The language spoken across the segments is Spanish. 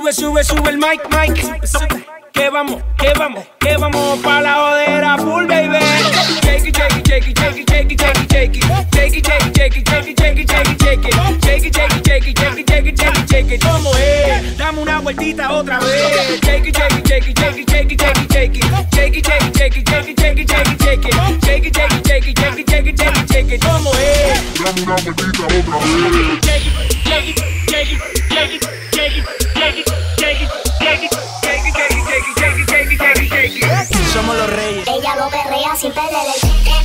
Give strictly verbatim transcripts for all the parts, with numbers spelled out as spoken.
Sube, sube, sube el mic, mic. Sube, sube. Que vamos, que vamos, que vamos pa' la jodera full, baby. Shake it, shake it, shake it, shake it, shake it, shake it, shake it. Shake it, shake it, shake it, shake it, shake it, shake it, shake it. Shake it, shake it, shake it, shake it, shake it, shake it, shake it. ¿Cómo es? Dame una vueltita otra vez. Shake it, shake it, shake it, shake it, shake it, shake it, shake it. Shake it, shake it, shake it, shake it, shake it, shake it, shake it. Shake it, shake it, shake it, shake it, shake it, shake it, shake it. ¿Cómo es? Dame una vueltita otra vez. Shake it, shake it, shake it, shake it, shake it, shake it, shake it, shake it. Somos los reyes. Ella lo perrea sin perder el...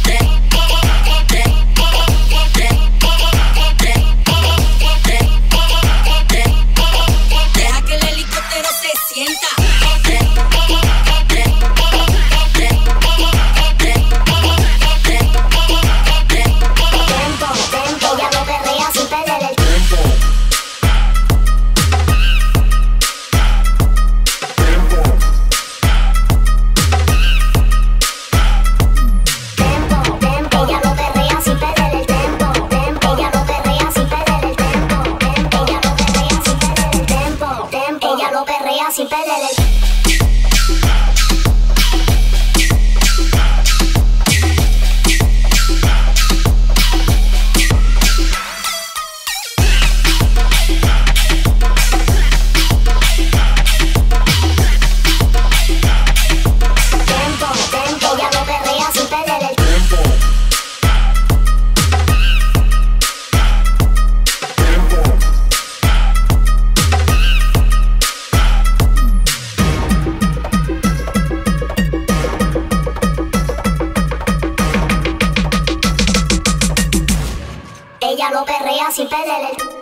Deja que el helicóptero se sienta. Tempo, tempo, ella lo perrea sin perder el... sin perder el... Tempo, tempo, ella lo perrea sin perder el... Ella lo perrea sin perder el...